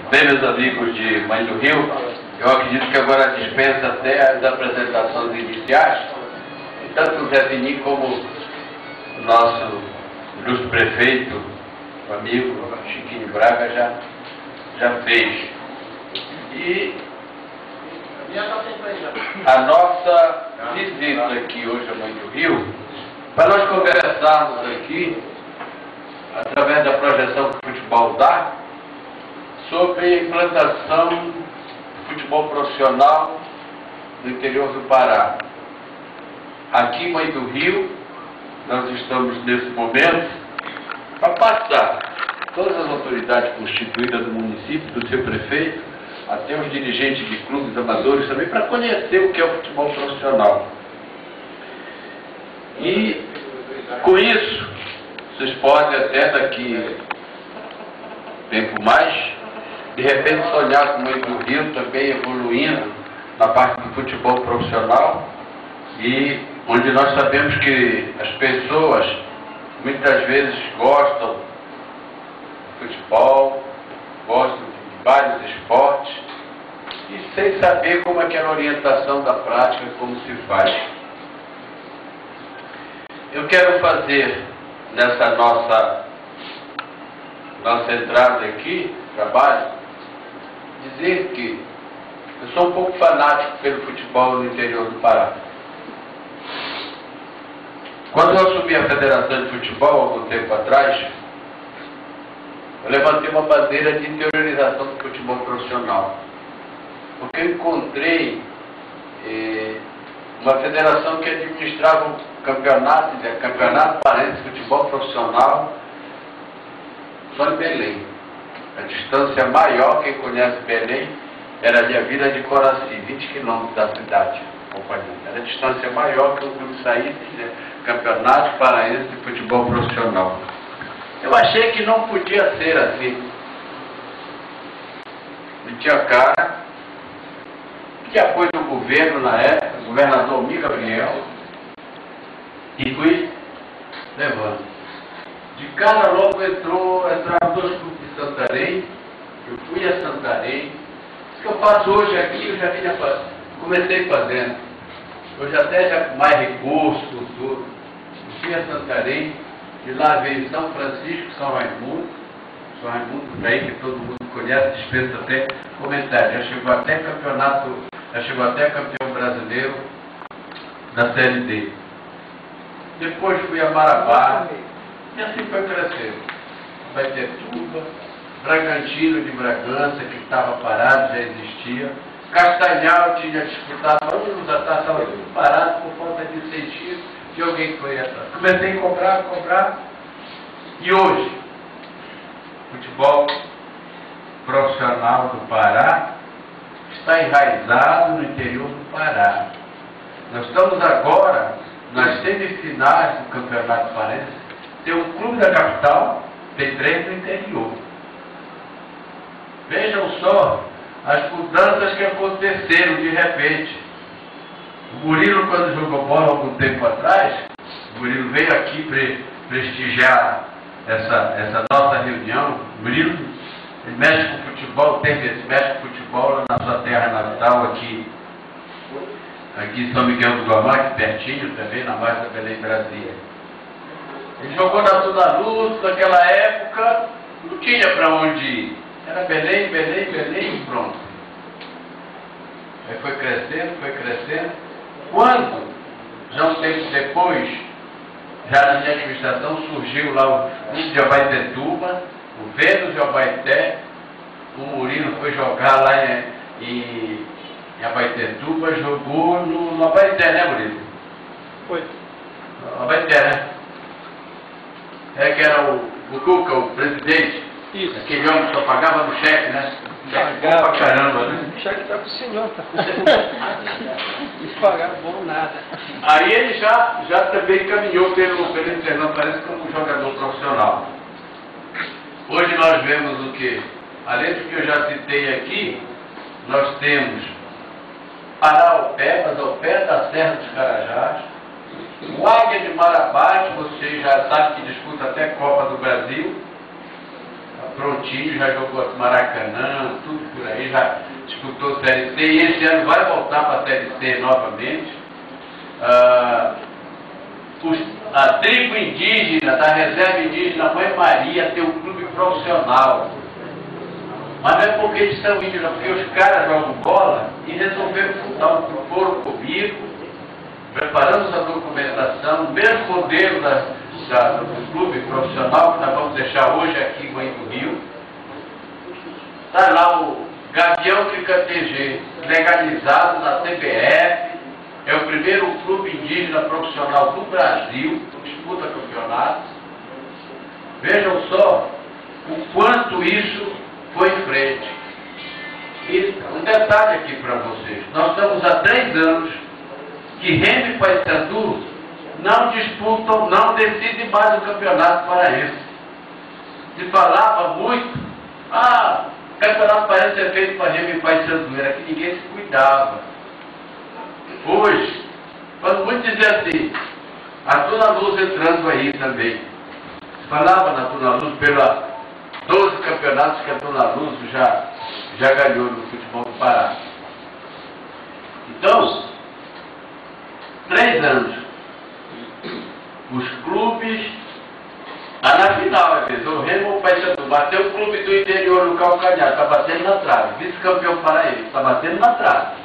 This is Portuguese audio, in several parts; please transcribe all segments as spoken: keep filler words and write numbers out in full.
Bem, meus amigos de Mãe do Rio, eu acredito que agora dispensa até as apresentações iniciais, tanto o Zé Vini como o nosso ilustre prefeito, o amigo Chiquinho Braga, já, já fez. E a nossa visita aqui hoje a Mãe do Rio, para nós conversarmos aqui, através da projeção que o futebol dá, sobre a implantação do futebol profissional no interior do Pará. Aqui em Mãe do Rio, nós estamos nesse momento para passar todas as autoridades constituídas do município, do seu prefeito, até os dirigentes de clubes amadores também, para conhecer o que é o futebol profissional. E, com isso, vocês podem até daqui tempo mais, de repente sonhar com o Mãe do Rio também evoluindo na parte do futebol profissional, e onde nós sabemos que as pessoas muitas vezes gostam de futebol, gostam de vários esportes, e sem saber como é que é a orientação da prática, como se faz. Eu quero fazer nessa nossa, nossa entrada aqui, trabalho, dizer que eu sou um pouco fanático pelo futebol no interior do Pará. Quando eu assumi a Federação de Futebol, algum tempo atrás, eu levantei uma bandeira de interiorização do futebol profissional. Porque eu encontrei eh, uma federação que administrava um campeonato, né, campeonato paraense de futebol profissional só em Belém. A distância maior, quem conhece Belém, era ali a Vila de Coraci, vinte quilômetros da cidade. Era a distância maior que o clube saísse, né, campeonato paraense de futebol profissional. Eu achei que não podia ser assim. Não tinha cara, que apoio do governo na época, o governador Miguel Gabriel, e fui levando. De cara logo entrou, entraram dois clubes de Santarém, eu fui a Santarém. Isso que eu faço hoje aqui, eu já vinha fazendo, comecei fazendo. Hoje até já com mais recursos, tudo. Eu fui a Santarém, de lá veio São Francisco, São Raimundo, São Raimundo daí que todo mundo conhece, dispensa até comentário. Já chegou até campeonato, já chegou até campeão brasileiro da Série D. Depois fui a Marabá. E assim foi crescendo. Baitetuba, Bragantino de Bragança, que estava parado, já existia. Castanhal tinha disputado anos atrás, estava tudo parado por falta de incentivo, que alguém foi atrás. Comecei a comprar, comprar. E hoje, futebol profissional do Pará está enraizado no interior do Pará. Nós estamos agora nas semifinais do Campeonato Paraense. Tem um clube da capital, tem três no interior. Vejam só as mudanças que aconteceram de repente. O Murilo, quando jogou bola algum tempo atrás, o Murilo veio aqui pre prestigiar essa, essa nossa reunião. O Murilo, ele mexe com futebol, tem esse mexe com futebol lá na sua terra natal, aqui, aqui em São Miguel do Guamá, aqui pertinho também, na margem da Belém, Brasília. Ele jogou na Zona Luz, naquela época, não tinha para onde ir. Era Belém, Belém, Belém e pronto. Aí foi crescendo, foi crescendo. Quando, já um tempo depois, já na minha administração, surgiu lá o clube de Abaetetuba, o Vênus de Abaeté, o Murilo foi jogar lá em, em, em Abaetetuba, jogou no, no Abaeté, né, Murilo? Foi. No Abaeté, né? É que era o, o Cuca, o presidente. Isso. Aquele homem que só pagava no cheque, né? Pagava pra caramba, né? O cheque tá com o senhor, tá com o senhor. Não pagava bom nada. Aí ele já, já também caminhou pelo, pelo Internacional, parece como um jogador profissional. Hoje nós vemos o que? Além do que eu já citei aqui, nós temos Paraupebas, ao pé da Serra dos Carajás, o Águia de Marabá, que você já sabe que disputa até Copa do Brasil, prontinho, já jogou Maracanã, tudo por aí, já disputou Série C, e esse ano vai voltar para a Série C novamente. Ah, os, a tribo indígena, da reserva indígena Mãe Maria, tem um clube profissional. Mas não é porque eles são índios, não, porque os caras jogam bola e resolveram fundar um clube, foram comigo, preparamos a documentação, o mesmo modelo da, da, do clube profissional que nós vamos deixar hoje aqui em Mãe do Rio. Está lá o Gavião de C T G, legalizado na C B F, é o primeiro clube indígena profissional do Brasil, que disputa campeonatos. Vejam só o quanto isso foi em frente. E um detalhe aqui para vocês, nós estamos há três anos que Remo e Paysandu não disputam, não decidem mais o campeonato paraense. Se falava muito, ah, o campeonato paraense é feito para Remo e Paysandu, era que ninguém se cuidava. Hoje, quando muito dizer assim, a Dona Luz entrando aí também, se falava na Dona Luz pela doze campeonatos que a Dona Luz já, já ganhou no futebol do Pará. Então, três anos, os clubes, lá na final, às vezes, o Remo ou o Paysandu, bateu o clube do interior no calcanhar, está batendo na trave, vice-campeão paraense, está batendo na trave.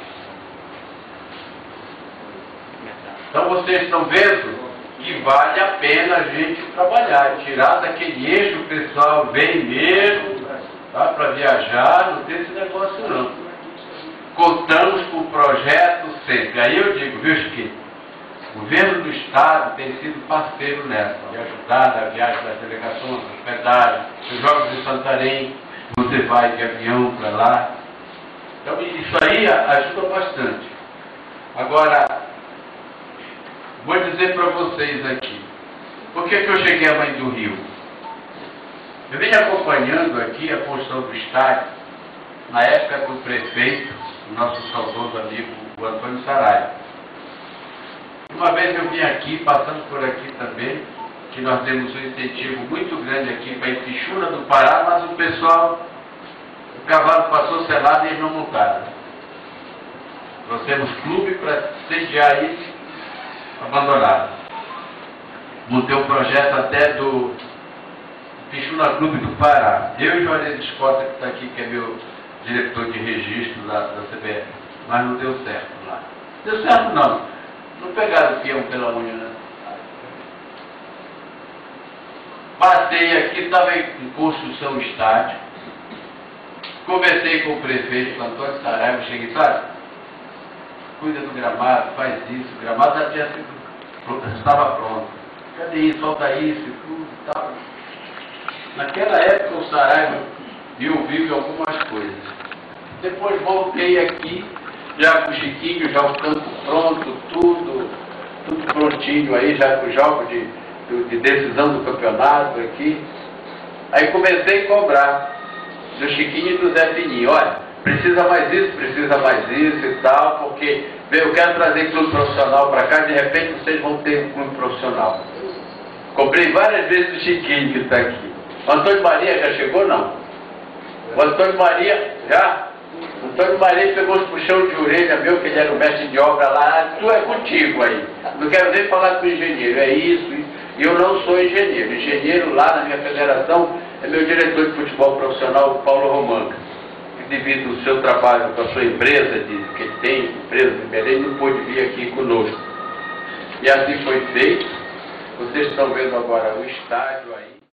Então vocês estão vendo que vale a pena a gente trabalhar, tirar daquele eixo, o pessoal vem mesmo, tá, para viajar, não tem esse negócio não. Contamos com o projeto sempre. Aí eu digo, viu, Chiquinho, o governo do Estado tem sido parceiro nessa, de ajudar na viagem das delegações, hospedagem, os Jogos de Santarém, você vai de avião para lá. Então isso aí ajuda bastante. Agora, vou dizer para vocês aqui, por que que eu cheguei a Mãe do Rio? Eu venho acompanhando aqui a construção do estádio, na época do prefeito, o nosso saudoso amigo, o Antônio Saraiva. Uma vez eu vim aqui, passando por aqui também, que nós temos um incentivo muito grande aqui para a Ipixuna do Pará, mas o pessoal, o cavalo passou selado e eles não montaram. Nós temos clube para sediar isso, abandonado. Montei um projeto até do Ipixuna Clube do Pará. Eu e Juarez Escota, que está aqui, que é meu diretor de registro da, da C B F, mas não deu certo lá. Deu certo não. Não pegaram o peão pela unha, né? Passei aqui, estava em construção do estádio. Conversei com o prefeito, com Antônio Saraiva, cheguei, sabe? Cuida do gramado, faz isso, o gramado já tinha sido, estava pronto. Cadê isso? Falta isso, tudo e tal. Naquela época o Saraiva me ouviu em algumas coisas. Depois voltei aqui, já com o Chiquinho, já o campo pronto, tudo, tudo prontinho aí, já com o jogo de, de decisão do campeonato aqui. Aí comecei a cobrar do Chiquinho e do Zé Pininho, olha, precisa mais isso, precisa mais isso e tal, porque eu quero trazer clube profissional para cá, de repente vocês vão ter um clube profissional. Comprei várias vezes o Chiquinho que está aqui. O Antônio Maria já chegou, não? O Antônio Maria, já? O Antônio Maria pegou os puxão de orelha meu, que ele era o mestre de obra lá, tu é contigo aí. Não quero nem falar com o engenheiro, é isso, isso. E eu não sou engenheiro. Engenheiro lá na minha federação é meu diretor de futebol profissional, Paulo Romanca. Devido ao seu trabalho com a sua empresa, de, que ele tem, empresa de Belém, não pôde vir aqui conosco. E assim foi feito. Vocês estão vendo agora o estádio aí.